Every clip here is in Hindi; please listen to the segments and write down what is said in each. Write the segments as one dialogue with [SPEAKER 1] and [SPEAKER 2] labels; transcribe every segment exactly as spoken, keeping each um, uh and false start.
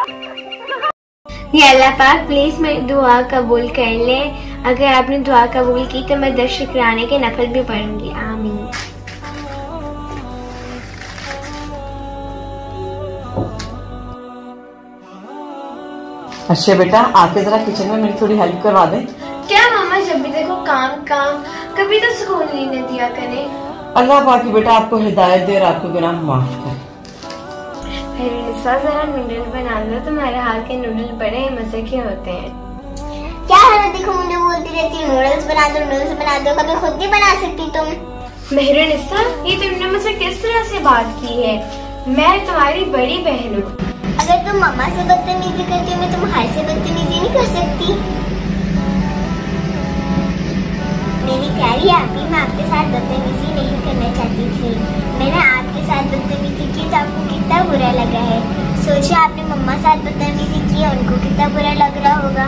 [SPEAKER 1] या अल्लाह पाक प्लीज मेरी दुआ कबूल कर ले। अगर आपने दुआ कबूल की तो मैं दस शुक्राने के नफल भी पढ़ूंगी। आमीन।
[SPEAKER 2] अच्छा बेटा, आके जरा किचन में मेरी थोड़ी हेल्प करवा दे।
[SPEAKER 1] क्या मामा, जब भी देखो काम काम, कभी तो सुकून नहीं दिया करे।
[SPEAKER 2] अल्लाह पाक बेटा आपको हिदायत दे और आपको गुनाह माफ करे।
[SPEAKER 1] जरा नूडल बना दो, तुम्हारे हाथ के नूडल बड़े मजे के होते हैं।
[SPEAKER 3] क्या है, देखो मुझे बोलती रहती है नूडल्स बना दो नूडल्स बना दो, कभी खुद नहीं बना सकती तुम?
[SPEAKER 1] मेहरुनिसा, ये तुमने मुझसे किस तरह से बात की है? मैं तुम्हारी बड़ी बहन हूँ।
[SPEAKER 3] अगर तुम मम्मा से बदतमीजी करती हो, मैं तुम्हारे से बदतमीजी नहीं कर सकती। मेरी प्यारी आपी, मैं आपके साथ बदतमीजी नहीं करना चाहती थी। मैंने आपके साथ बदतमीजी की तो आपको कितना बुरा लगा है। सोचा आपने मम्मा साथ बदतमीजी की, उनको कितना बुरा लग रहा होगा।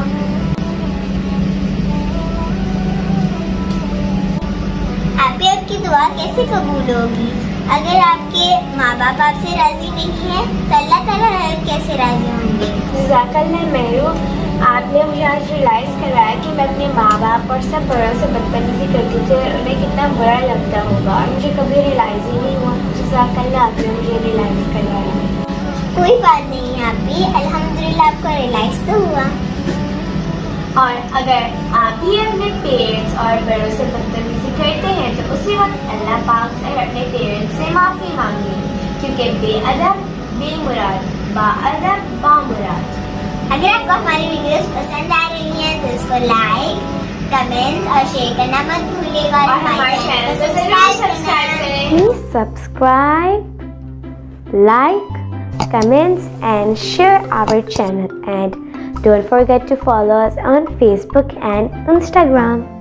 [SPEAKER 3] आपी, आपकी दुआ कैसे कबूल होगी? अगर आपके माँ बाप आपसे राजी नहीं है तो अल्लाह ताला कैसे राजी होंगे?
[SPEAKER 1] जज़ाकल्लाह मेहरू, आपने मुझे आज रियलाइज कराया कि मैं अपने माँ बाप और सब बड़ों से बदतमीजी करती थी और उन्हें कितना बुरा लगता होगा, और मुझे कभी रियलाइज ही नहीं हुआ। जज़ाकल्लाह, आपने मुझे रियलाइज कराया।
[SPEAKER 3] कोई बात नहीं आपी, अल्हम्दुलिल्लाह आपको रियलाइज तो हुआ।
[SPEAKER 1] और अगर आप भी अपने पेरेंट्स और बड़ों से बदतमीजी करते हैं तो उसी वक्त अल्लाह पाक से अपने पेरेंट्स से माफ़ी मांगे, क्योंकि बेअदब बेमुराद, बाअदब बामुराद।
[SPEAKER 3] अगर आपको हमारी वीडियोस पसंद आ रही हैं तो इसको लाइक, कमेंट और शेयर करना मत भूलिएगा और हमारे चैनल को सब्सक्राइब करें।
[SPEAKER 1] Please subscribe, like, comments and share our channel, and don't forget to follow us on Facebook and Instagram.